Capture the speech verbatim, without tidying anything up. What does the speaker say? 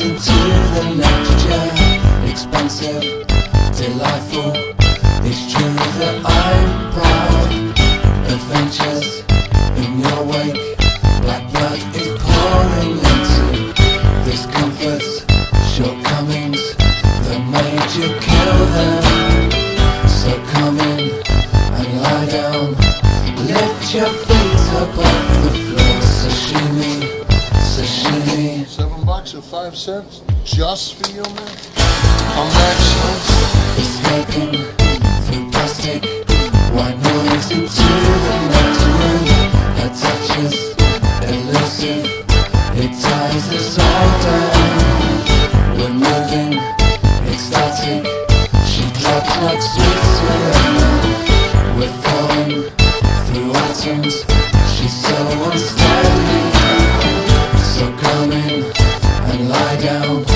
into the next year. Expensive, delightful, it's true that I'm proud. Adventures in your wake, black blood is pouring into this comfort's shortcomings that made you kill them. So come in and lie down, lift your feet above the floor. Sashimi, sashimi. Seven bucks or five cents just for you, man. Come back soon. Escaping through plastic, white noise into the next room. Her touch is elusive, it ties us all down. We're moving, ecstatic, she drops like sweet surrender. We're falling through atoms, she's so unsteady. So come in and lie down,